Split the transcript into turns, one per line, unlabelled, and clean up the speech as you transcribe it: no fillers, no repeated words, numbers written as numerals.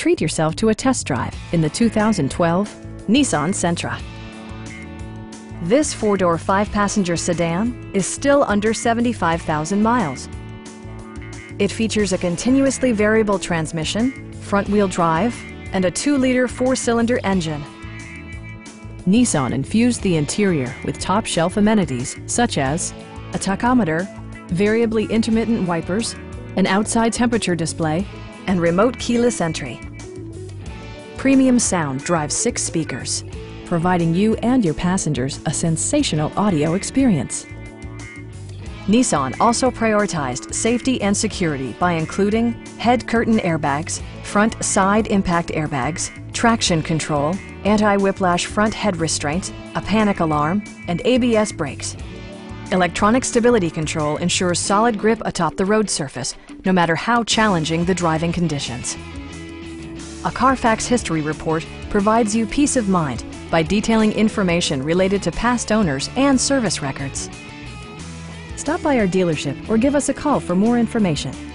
treat yourself to a test drive in the 2012 Nissan Sentra. This four-door, five-passenger sedan is still under 75,000 miles. It features a continuously variable transmission, front-wheel drive, and a 2-liter four-cylinder engine. Nissan infused the interior with top-shelf amenities such as a tachometer, variably intermittent wipers, an outside temperature display, and remote keyless entry. Premium sound drives 6 speakers, providing you and your passengers a sensational audio experience. Nissan also prioritized safety and security by including head curtain airbags, front side impact airbags, traction control, anti-whiplash front head restraint, a panic alarm, and ABS brakes. Electronic stability control ensures solid grip atop the road surface, no matter how challenging the driving conditions. A Carfax history report provides you peace of mind by detailing information related to past owners and service records. Stop by our dealership or give us a call for more information.